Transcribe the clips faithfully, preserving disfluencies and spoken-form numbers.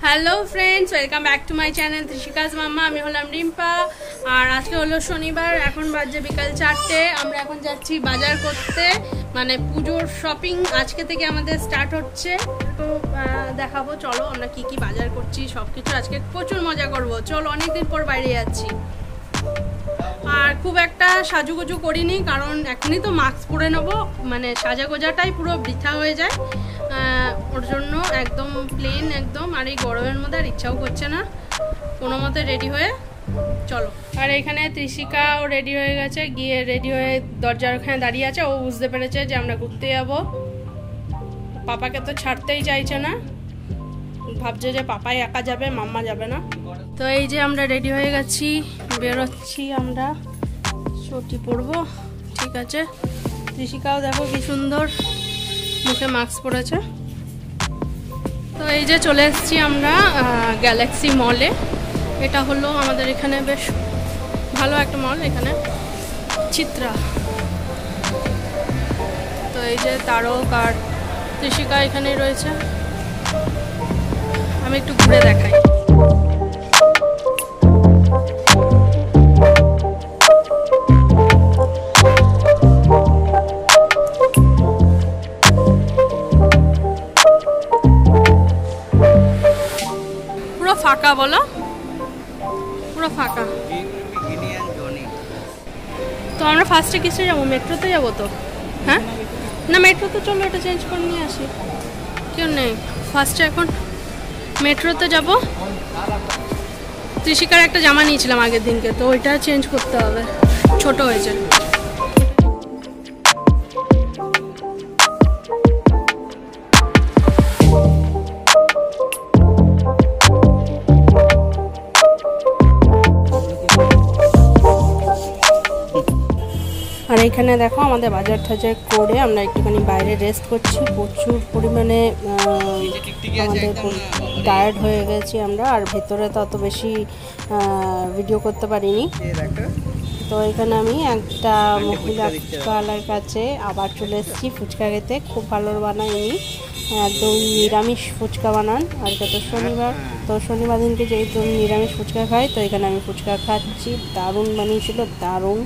Hello friends, welcome back to my channel ত্রিশিকাজ মাম্মা। আমি হলাম রিম্পা, আর আজকে হলো শনিবার। এখন বাজে বিকাল চারটে। আমরা এখন যাচ্ছি বাজার করতে, মানে পুজোর শপিং আজকে থেকে আমাদের স্টার্ট হচ্ছে। তো দেখাবো, চলো আমরা কি কি বাজার করছি সব কিছু। আজকে প্রচুর মজা করব, চলো। অনেকদিন পর বাইরে যাচ্ছি, আর খুব একটা সাজুগুজু করিনি, কারণ এখনই তো মাস্ক পরে নেবো, মানে সাজা গোজাটাই পুরো বৃথা হয়ে যায়। ওর জন্য একদম প্লেন একদম। আর এই গরমের মধ্যে আর ইচ্ছাও করছে না, কোনো মতে রেডি হয়ে চলো। আর এখানে ত্রিশিকাও রেডি হয়ে গেছে, গিয়ে রেডি হয়ে দরজার ওখানে দাঁড়িয়ে আছে। ও বুঝতে পেরেছে যে আমরা ঘুরতে যাবো। পাপাকে তো ছাড়তেই চাইছে না, ভাবছে যে পাপাই একা যাবে, মাম্মা যাবে না। তো এই যে আমরা রেডি হয়ে গেছি, বেরোচ্ছি আমরা। চটি পরবো, ঠিক আছে। ত্রিশিকাও দেখো কি সুন্দর মুখে মাস্ক পরেছে। তো এই যে চলে এসেছি আমরা গ্যালাক্সি মলে। এটা হলো আমাদের এখানে বেশ ভালো একটা মল, এখানে চিত্রা। তো এই যে তারক আর ত্রিশিকা এখানেই রয়েছে। আমি একটু ঘুরে দেখাই। পুরো ফাঁকা, বলো, পুরো ফাঁকা। তো আমরা ফার্স্টে কিসে যাবো? মেট্রোতে যাবো তো? হ্যাঁ না, মেট্রোতে চলো, এটা চেঞ্জ করে নিয়ে আসি। কেউ নেই, ফার্স্টে এখন মেট্রোতে যাব। ত্রিশিকার একটা জামা নিয়েছিলাম আগের দিনকে, তো ওইটা চেঞ্জ করতে হবে, ছোট হয়েছে। আর এখানে দেখো আমাদের বাজার টাজার করে আমরা একটুখানি বাইরে রেস্ট করছি। প্রচুর পরিমাণে আমাদের টায়ার্ড হয়ে গেছি আমরা, আর ভেতরে তো অত বেশি ভিডিও করতে পারিনি। তো এখানে আমি একটা মহিলা ফুচকাওয়ালার কাছে আবার চলে এসেছি ফুচকা খেতে। খুব ভালো বানায় উনি, একদম নিরামিষ ফুচকা বানান। আর এটা তো শনিবার, তো শনিবার দিনকে যেহেতু আমি নিরামিষ ফুচকা খাই, তো এখানে আমি ফুচকা খাচ্ছি। দারুণ বানিয়েছিল, দারুণ।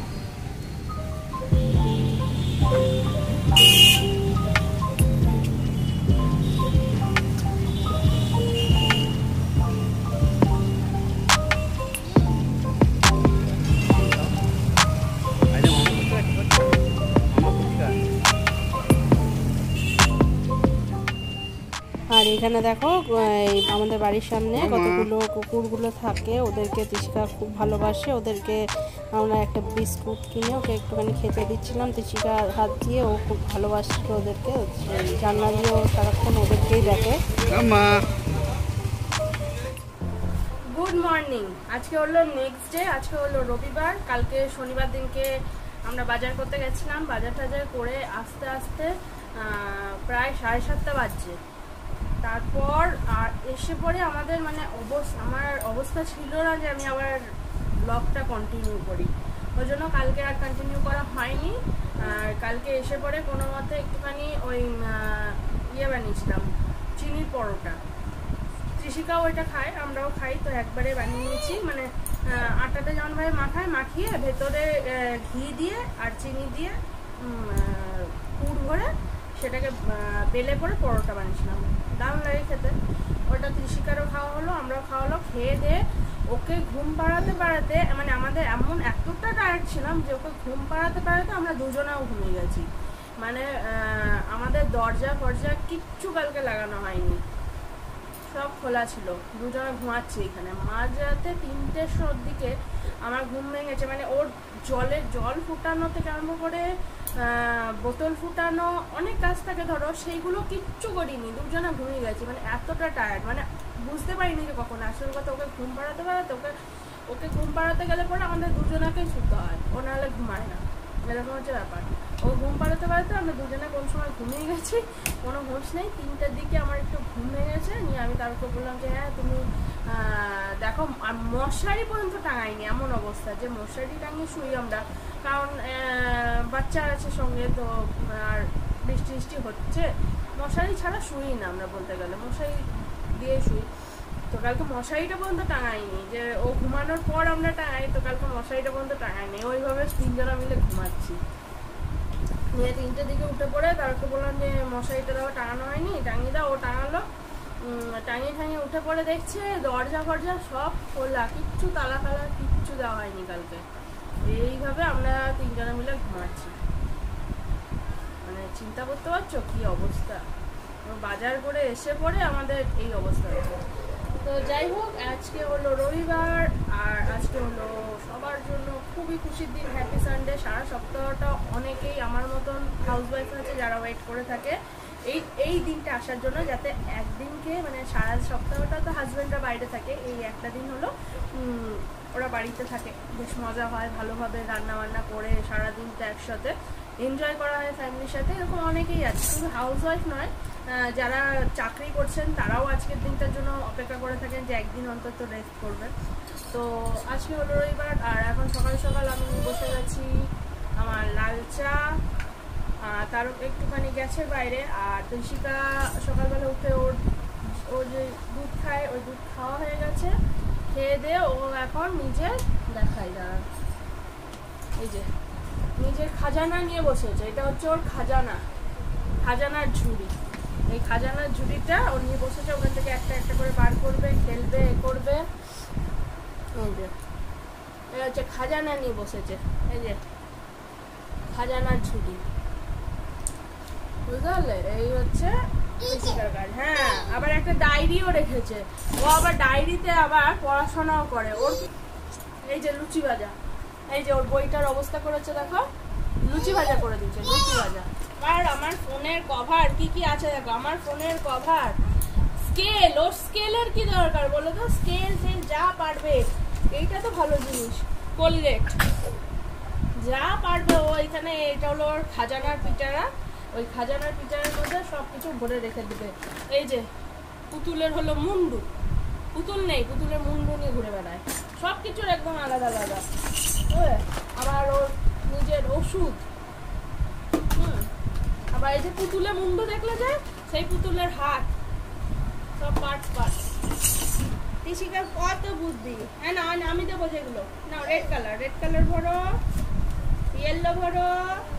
আর এখানে দেখো আমাদের বাড়ির সামনে কতগুলো কুকুরগুলো থাকে, ওদেরকে ত্রিশিকা খুব ভালোবাসে। ওদেরকে আমরা একটা বিস্কুট কিনে ওকে একটুখানি খেতে দিচ্ছিলাম ত্রিশিকার হাত দিয়ে। ও খুব ভালোবাসছিল ওদেরকে, জানলা দিয়ে ও সারাক্ষণ ওদেরকেই দেখে। Good morning. আজকে হলো নেক্সট ডে, আজকে হলো রবিবার। কালকে শনিবার দিনকে আমরা বাজার করতে গেছিলাম। বাজার টাজার করে আস্তে আস্তে প্রায় সাড়ে সাতটা বাজছে। তারপর আর এসে পরে আমাদের মানে অবস্থা আমার অবস্থা ছিল না যে আমি আবার ব্লগটা কন্টিনিউ করি, ওই জন্য কালকে আর কন্টিনিউ করা হয়নি। আর কালকে এসে পরে কোনো মতে একটুখানি ওই ইয়ে বানিয়েছিলাম, চিনির পরোটা। ত্রিশিকাও ওইটা খায়, আমরাও খাই, তো একবারে বানিয়ে নিয়েছি। মানে আটাটা যেমনভাবে মাখায়, মাখিয়ে ভেতরে ঘি দিয়ে আর চিনি দিয়ে পুর ভরে সেটাকে বেলে করে পরোটা বানিয়েছিলাম। দারুণ লাগে খেতে। ওটা ত্রিশিকারও খাওয়া হলো, আমরাও খাওয়া হলো। খেয়ে দিয়ে ওকে ঘুম পাড়াতে পাড়াতে, মানে আমাদের এমন এতটা টায়ার্ড ছিলাম যে ওকে ঘুম পাড়াতে পাড়াতে আমরা দুজনেও ঘুমিয়ে গেছি। মানে আমাদের দরজা ফরজা কিচ্ছু কালকে লাগানো হয়নি, সব খোলা ছিল। দুজনে ঘুমাচ্ছি এখানে। মাঝরাতে তিনটের দিকে আমার ঘুম ভেঙেছে। মানে ওর জলের জল ফুটানো থেকে আরম্ভ করে বোতল ফুটানো অনেক কাজ থাকে ধরো, সেইগুলো কিচ্ছু করিনি, দুজনে ঘুমিয়ে গেছি। মানে এতটা টায়ার্ড, মানে বুঝতে পারিনি যে কখন। আসল কথা, ওকে ঘুম পাড়াতে পাড়াতে ওকে ওকে ঘুম পাড়াতে গেলে পরে আমাদের দুজনাকেই শুতে হয়, ও নাহলে ঘুমায় না, এরকম হচ্ছে ব্যাপার। ও ঘুম পাড়াতে পাড়াতে আমরা দুজনে কোন সময় ঘুমিয়ে গেছি, কোনো হোশ নেই। তিনটের দিকে আমার একটু ঘুম ভেঙেছে, নিয়ে আমি তারপর বললাম যে হ্যাঁ তুমি দেখো। আর মশারি পর্যন্ত টাঙাইনি, এমন অবস্থা যে মশারি টাঙিয়ে শুই আমরা, কারণ বাচ্চা আছে সঙ্গে। তো আর বৃষ্টি বৃষ্টি হচ্ছে, মশারি ছাড়া শুই না আমরা, বলতে গেলে মশারি দিয়ে শুই। তো কালকে মশারিটা পর্যন্ত টাঙাইনি, যে ও ঘুমানোর পর আমরা টাঙাই, তো কালকে মশারিটা পর্যন্ত টাঙাইনি, ওইভাবে তিনজনা মিলে ঘুমাচ্ছি। নিয়ে তিনটের দিকে উঠে পড়ে তারপর বললাম যে মশারিটা দাও, টাঙানো হয়নি, টাঙিয়ে দাও। ও টাঙালো, টাঙিয়ে টাঙিয়ে উঠে পড়ে দেখছে দরজা ফরজা সব খোলা, কিচ্ছু তালা ফালা কিচ্ছু দেওয়া হয়নি কালকে। এইভাবে আমরা তিনজনে মিলে ঘুমাচ্ছি। মানে চিন্তা করতে পারছো কি অবস্থা, বাজার করে এসে পড়ে আমাদের এই অবস্থা। তো যাই হোক, আজকে হলো রবিবার, আর আজকে হলো সবার জন্য খুবই খুশির দিন, হ্যাপি সানডে। সারা সপ্তাহটা অনেকেই আমার মতন হাউসওয়াইফ আছে যারা ওয়েট করে থাকে এই এই দিনটা আসার জন্য, যাতে একদিনকে মানে সারা সপ্তাহটা তো হাজব্যান্ডরা বাইরে থাকে, এই একটা দিন হলো ওরা বাড়িতে থাকে, বেশ মজা হয়, ভালোভাবে রান্না বান্না করে সারাদিনটা একসাথে এনজয় করা হয় ফ্যামিলির সাথে। এরকম অনেকেই আছে, শুধু হাউসওয়াইফ নয়, যারা চাকরি করছেন তারাও আজকের দিনটার জন্য অপেক্ষা করে থাকেন যে একদিন অন্তত রেস্ট করবেন। তো আজকে হলো রবিবার, আর এখন সকাল সকাল আমি বসে গেছি আমার লাল চা, তারও একটুখানি গেছে বাইরে, আর তুলসিকা সকালবেলা উঠে ওর ও যে দুধ খায় ওই দুধ খাওয়া হয়ে গেছে, খেয়ে দিয়ে ও এখন নিজে দেখায় দাঁড়া, এই যে নিজের খাজানা নিয়ে বসেছে। এটা হচ্ছে ওর খাজানা, খাজানার ঝুড়ি। এই খাজানার ঝুড়িটা ও নিয়ে বসেছে, ওখান থেকে একটা একটা করে বার করবে, খেলবে, এ করবে। এই যে এটা হচ্ছে খাজানা নিয়ে বসেছে, এই যে খাজানার ঝুড়ি, বুঝতে পারলে? এই হচ্ছে কাজ। হ্যাঁ, আবার একটা ডায়েরিও রেখেছে, ও আবার ডায়েরিতে আবার পড়াশোনাও করে। ওর এই যে লুচি ভাজা, এই যে ওর বইটার অবস্থা করেছে, দেখো লুচি ভাজা করে দিচ্ছে, লুচি ভাজা। আর আমার ফোনের কভার কি কি আছে দেখো, আমার ফোনের কভার, স্কেল, ওর স্কেলের কি দরকার বলো তো? স্কেল ফেল যা পারবে, এইটা তো ভালো জিনিস, কোলগেট যা পারবে ও এখানে। এটা হলো ওর খাজানার পিটারা, ওই খাজানার পিটারের মধ্যে সব কিছু ভরে রেখে দিবে। এই যে পুতুলের হলো মুন্ডু, পুতুল নেই, পুতুলের মুন্ডু নিয়ে ঘুরে বেড়ায়, সব কিছুর একদম আলাদা আলাদা। আবার ওর নিজের ওষুধ, হুম আবার এই যে পুতুলের মুন্ডু দেখলে যে সেই পুতুলের হাত, সব পার্ট পার্ট। টিশিকার কত বুদ্ধি। হ্যাঁ না আমি দেবো যেগুলো, না রেড কালার, রেড কালার ভরো, ইয়েলো ভরো,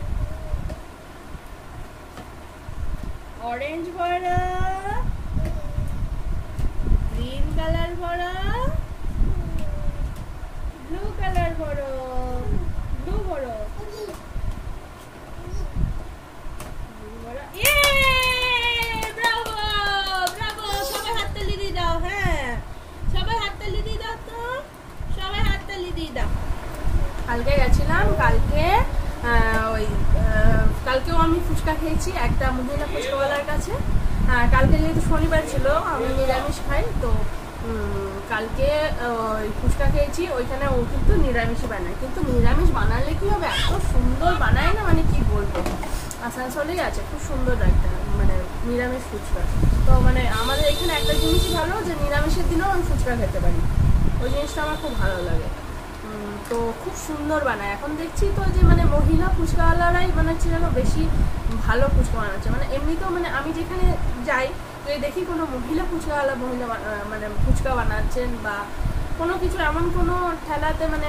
অরেঞ্জ ভরো, গ্রিন কালার ভরো, ব্লু কালার ভরো, ব্লু ভরো, কালকে গেছিলাম, কালকে ওই কালকেও আমি ফুচকা খেয়েছি একটা মহিলা ফুচকাওয়ালার কাছে। কালকে যেহেতু শনিবার ছিল, আমি নিরামিষ খাই, তো কালকে ওই ফুচকা খেয়েছি। ওইখানে ও কিন্তু নিরামিষই বানায়, কিন্তু নিরামিষ বানালে কি হবে, এত সুন্দর বানায় না, মানে কি বলবো। আসানসোলেই আছে, খুব সুন্দর একটা মানে নিরামিষ ফুচকা। তো মানে আমাদের এখানে একটা জিনিসই ভালো, যে নিরামিষের দিনেও আমি ফুচকা খেতে পারি, ওই জিনিসটা আমার খুব ভালো লাগে। তো খুব সুন্দর বানায়। এখন দেখছি তো যে মানে মহিলা ফুচকাওয়ালারাই মানে হচ্ছে যেন বেশি ভালো ফুচকা বানাচ্ছে। মানে এমনিতেও মানে আমি যেখানে যাই তো দেখি কোনো মহিলা ফুচকাওয়ালা মহিলা মানে ফুচকা বানাচ্ছেন, বা কোনো কিছু এমন কোনো ঠেলাতে মানে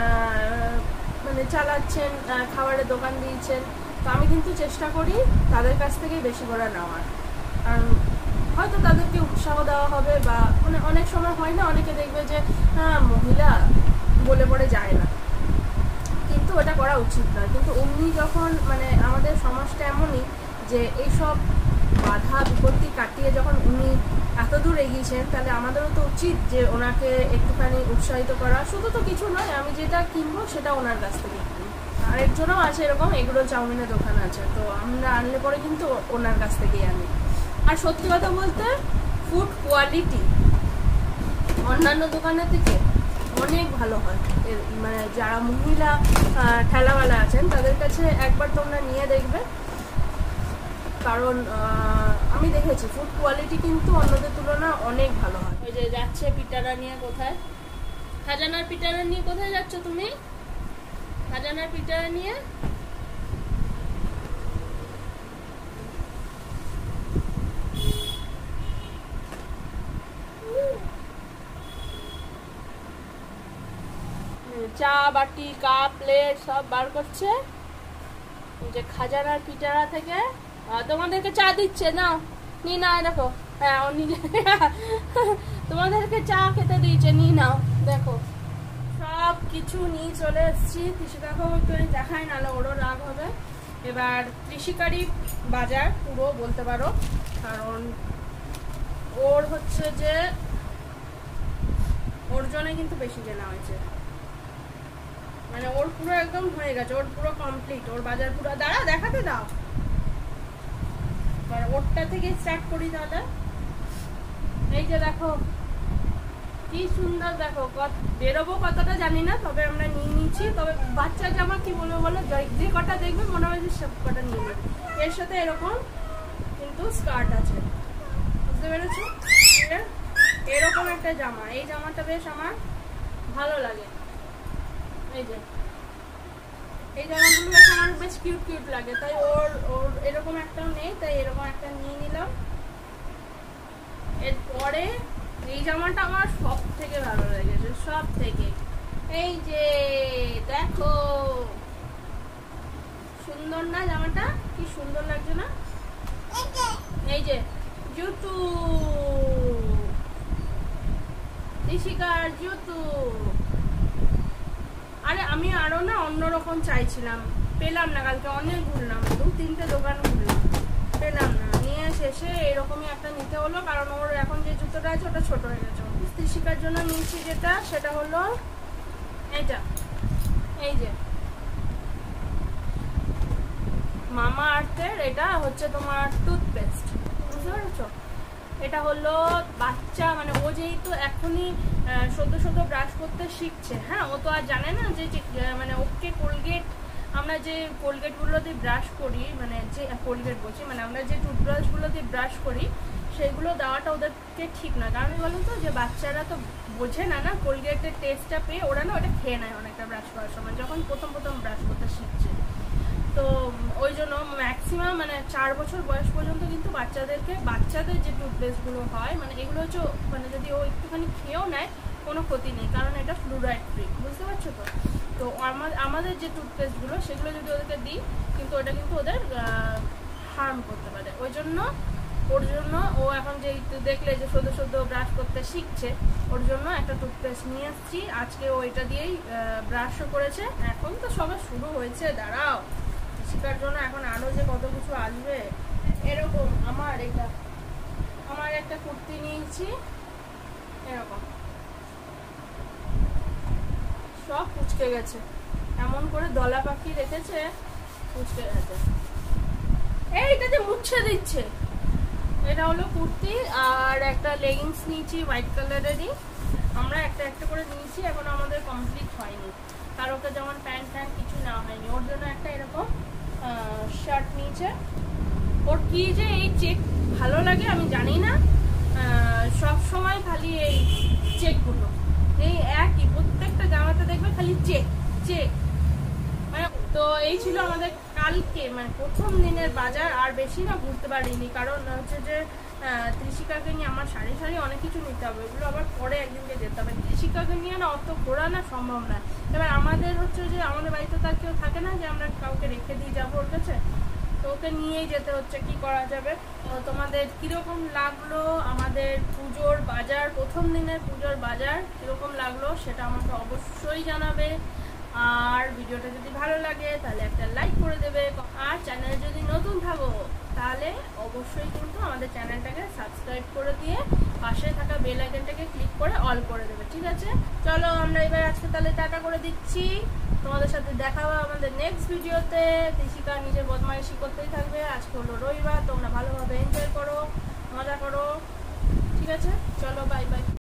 মানে চালাচ্ছেন, খাবারের দোকান দিয়েছেন, তো আমি কিন্তু চেষ্টা করি তাদের কাছ থেকেই বেশি করে নেওয়ার। কারণ হয়তো তাদেরকে উৎসাহ দেওয়া হবে, বা মানে অনেক সময় হয় না, অনেকে দেখবে যে হ্যাঁ মহিলা বলে পড়ে যায় না, কিন্তু ওটা করা উচিত নয়। কিন্তু উনি যখন মানে আমাদের সমাজটা এমনই যে এইসব বাধা বিপত্তি কাটিয়ে যখন উনি এত দূর এগিয়েছেন, তাহলে আমাদেরও তো উচিত যে ওনাকে একটুখানি উৎসাহিত করা। শুধু তো কিছু নয়, আমি যেটা কিনবো সেটা ওনার কাছ থেকে কিনি। আরেকজনও আছে এরকম, এগুলো চাউমিনের দোকান আছে, তো আমরা আনলে পরে কিন্তু ওনার কাছ থেকেই আনি। আর সত্যি কথা বলতে ফুড কোয়ালিটি অন্যান্য দোকানের থেকে অনেক ভালো হয়। মানে যারা মহিলা ঠেলাওয়ালা আছেন তাদের কাছে একবার তোমরা নিয়ে দেখবে, কারণ আমি দেখেছি ফুড কোয়ালিটি কিন্তু অন্যদের তুলনায় অনেক ভালো হয়। ওই যে যাচ্ছে পিটারা নিয়ে, কোথায় খাজানার পিটারা নিয়ে কোথায় যাচ্ছ তুমি? খাজানার পিটারা নিয়ে চা বাটি কাপ প্লেট সব বার করছে যে খাজানার পিটারা থেকে। তোমাদেরকে চা দিচ্ছে, নাও নি না, দেখো হ্যাঁ ও নিজে তোমাদেরকে চা খেতে দিয়েছে, নি নাও। দেখো সব কিছু নিয়ে চলে এসেছি। ত্রিশিকাকেও একটু দেখাই, নাহলে ওরও রাগ হবে। এবার ত্রিশিকারই বাজার পুরো বলতে পারো, কারণ ওর হচ্ছে যে ওর জন্য কিন্তু বেশি কেনা হয়েছে, মানে ওর পুরো একদম হয়ে গেছে, ওর পুরো কমপ্লিট, ওর বাজার পুরো। দাঁড়া দেখাতে দাও, এবার ওরটা থেকে স্টার্ট করি তাহলে। এই যে দেখো কি সুন্দর, দেখো বেরোবো কতটা জানি না, তবে আমরা নিয়ে নিচ্ছি। তবে বাচ্চা জামা কি বলবো বলো, যে কটা দেখবে মনে হয় যে সব কটা নিয়ে নেবে। এর সাথে এরকম কিন্তু স্কার্ট আছে, বুঝতে পেরেছো? এরকম একটা জামা, এই জামাটা বেশ আমার ভালো লাগে। এই যে এই জামাগুলো বেশ আমার বেশ কিউট কিউট লাগে, তাই ওর ওর এরকম একটাও নেই, তাই এরকম একটা নিয়ে নিলাম। এরপরে এই জামাটা আমার সব থেকে ভালো লেগেছে, সব থেকে। এই যে দেখো সুন্দর না জামাটা, কি সুন্দর লাগছে না? এই যে জুতো, ত্রিশিকার জুতো। আরে আমি আরো না অন্যরকম চাইছিলাম, পেলাম না। কালকে অনেক ঘুরলাম, দু তিনটে দোকান ঘুরলাম, পেলাম না। নিয়ে শেষে এরকমই একটা নিতে হলো, কারণ ওর এখন যে জুতোটা আছে ওটা ছোট হয়ে গেছে। ত্রিশিকার জন্য নিয়েছি যেটা, সেটা হলো এটা। এই যে মামা আর্থের, এটা হচ্ছে তোমার টুথপেস্ট, বুঝতে পেরেছো? এটা হলো বাচ্চা, মানে ও যেহেতু এখনই সদ্য সদ্য ব্রাশ করতে শিখছে, হ্যাঁ, ও তো আর জানে না যে মানে ওকে কোলগেট, আমরা যে কোলগেটগুলো দিয়ে ব্রাশ করি, মানে যে কোলগেট বলছি মানে আমরা যে টুথব্রাশগুলো দিয়ে ব্রাশ করি, সেগুলো দেওয়াটা ওদেরকে ঠিক না। কারণ বলুন তো, যে বাচ্চারা তো বোঝে না না কোলগেটের টেস্টটা পেয়ে, ওরা না ওটা খেয়ে নেয় অনেকটা ব্রাশ করার সময়, যখন প্রথম প্রথম ব্রাশ করতে শিখছে। তো ওই জন্য ম্যাক্সিমাম মানে চার বছর বয়স পর্যন্ত কিন্তু বাচ্চাদেরকে, বাচ্চাদের যে টুথপেস্টগুলো হয়, মানে এগুলো হচ্ছে মানে যদি ও একটুখানি খেয়েও নেয় কোনো ক্ষতি নেই, কারণ এটা ফ্লুরাইড ফ্রি, বুঝতে পারছো তো? তো আমাদের যে টুথপেস্টগুলো সেগুলো যদি ওদেরকে দিই, কিন্তু ওটা কিন্তু ওদের হার্ম করতে পারে। ওই জন্য ওর জন্য ও এখন যে দেখলে যে সদ্য সদ্য ব্রাশ করতে শিখছে, ওর জন্য একটা টুথপেস্ট নিয়ে আসছি। আজকে ও এটা দিয়েই ব্রাশও করেছে। এখন তো সবে শুরু হয়েছে, দাঁড়াও, শিকার জন্য এখন আরো যে কত কিছু আসবে। এরকম আমার এটা আমার একটা কুর্তি নিয়েছি, এরকম সব কুচকে গেছে, এমন করে দলা পাখি রেখেছে, কুচকে গেছে। এইটা যে মুছে দিচ্ছে। এটা হলো কুর্তি, আর একটা লেগিংস নিয়েছি হোয়াইট কালারেরই। আমরা একটা একটা করে নিয়েছি, এখন আমাদের কমপ্লিট হয়নি, কারো ওকে যেমন প্যান্ট ট্যান্ট কিছু নেওয়া হয়নি। ওর জন্য একটা এরকম শার্ট নিয়েছে। ওর কি যে এই চেক ভালো লাগে আমি জানি না, সব সময় খালি এই চেকগুলো, এই একই প্রত্যেকটা জামাতে দেখবে খালি চেক চেক। মানে তো এই ছিল আমাদের কালকে মানে প্রথম দিনের বাজার। আর বেশি না ঘুরতে পারিনি, কারণ হচ্ছে যে ত্রিশিকাকে নিয়ে আমার সারি সারি অনেক কিছু নিতে হবে, এগুলো আবার পরে একদিনকে যেতে হবে। ত্রিশিকাকে নিয়ে না অত ঘোরা না সম্ভব না। এবার আমাদের হচ্ছে যে আমাদের বাড়িতে তার কেউ থাকে না যে আমরা কাউকে রেখে দিয়ে যাবো ওর কাছে, তো ওকে নিয়েই যেতে হচ্ছে, কি করা যাবে। তো তোমাদের কিরকম লাগলো আমাদের পুজোর বাজার, প্রথম দিনের পুজোর বাজার কিরকম লাগলো সেটা আমাকে অবশ্যই জানাবে। আর ভিডিওটা যদি ভালো লাগে তাহলে একটা লাইক করে দেবে, আর চ্যানেলে যদি নতুন থাকো তাহলে অবশ্যই কিন্তু আমাদের চ্যানেলটাকে সাবস্ক্রাইব করে দিয়ে পাশে থাকা বেল আইকনটাকে ক্লিক করে অল করে দেবে, ঠিক আছে? চলো আমরা এবার আজকে তাহলে টাটা করে দিচ্ছি। তোমাদের সাথে দেখা হবে আমাদের নেক্সট ভিডিওতে। ত্রিশিকা নিজের বদমাইশি করতেই থাকবে। আজকে হলো রবিবার, তোমরা ভালোভাবে এনজয় করো, মজা করো, ঠিক আছে? চলো বাই বাই।